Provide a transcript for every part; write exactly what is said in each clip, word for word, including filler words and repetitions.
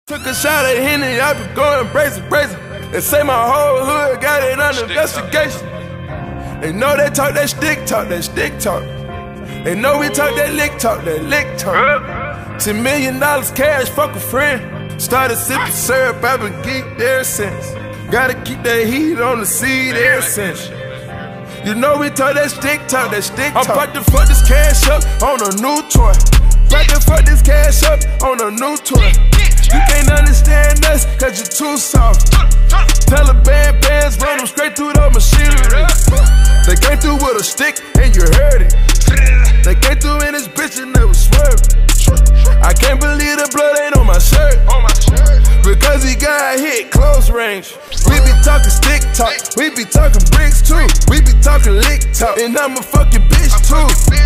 Took a shot at Henny, I been going brazen, brazen. They say my whole hood got it under investigation. They know they talk that stick talk, that stick talk. They know we talk that lick talk, that lick talk. Ten million dollars cash, fuck a friend. Started sipping syrup, I've been geeked ever since. Gotta keep that heat on the seed ever since. You know we talk that stick talk, that stick talk. I'm about to fuck this cash up on a new toy. About to fuck this cash up on a new toy. You can't understand us, cause you're too soft. Taliban bands run them straight through the machinery. They came through with a stick and you heard it. They came through in this bitch and they was swerving. I can't believe the blood ain't on my shirt, because he got hit close range. We be talking stick talk, we be talking bricks too. We be talking lick talk, and I'm a fucking bitch too.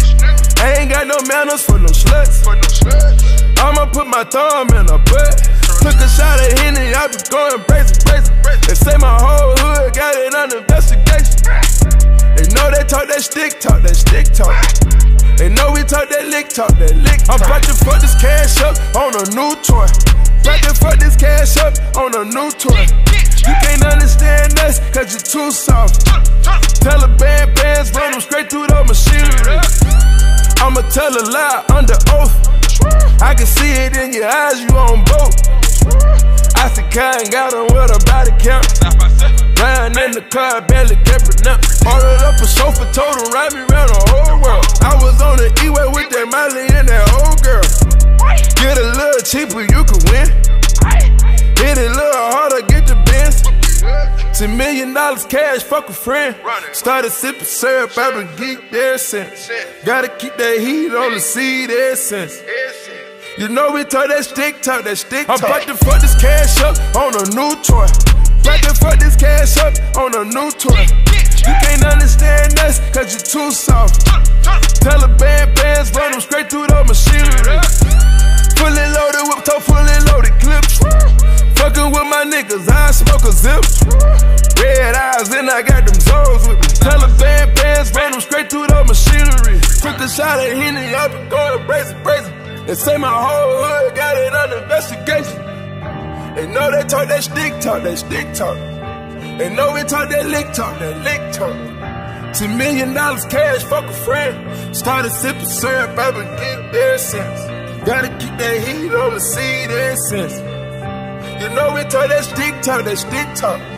I ain't got no manners for no sluts. I'ma put my thumb in her butt. Took a shot at Henny, I been going brazen, brazen. They say my whole hood got it under investigation. They know they talk that stick talk, that stick talk. They know we talk that lick talk, that lick talk. I'm about to fuck this cash up on a new toy. About to fuck this cash up on a new toy. You can't understand us, cause you're too soft. Taliban bands run them straight through the machinery. I'ma tell a lie under oath. I can see it in your eyes, you on both. I said Kai got on with a body count. Riding in the car, barely kept it up. Ordered up a sofa, told him ride me around the whole world. I was on the E-way with that Miley and that old girl. Get a little cheaper, you can win. Hit it a little harder, get the Benz. Ten million dollars cash, fuck a friend. Started sipping syrup, I've been geeked ever since. Gotta keep that heat on the seed ever since. You know we talk that stick talk, that stick talk. I'm about to fuck this cash up on a new toy. About to fuck this cash up on a new toy. You can't understand us, cause you're too soft. Taliban bands run them straight through the machinery. Fully loaded whip toe, fully loaded clips. Fucking with my niggas, I smoke a zip. Red eyes and I got them zones with me. Taliban bands run them straight through the machinery. Took a shot at Henny, I been going brazen, brazen. They say my whole hood got it under investigation. They know they talk that stick talk, that stick talk. They know we talk that lick talk, that lick talk. Ten million dollars cash, fuck a friend. Started sipping syrup, I've been getting ever since. Gotta keep that heat on the seed ever since. You know we talk that stick talk, that stick talk.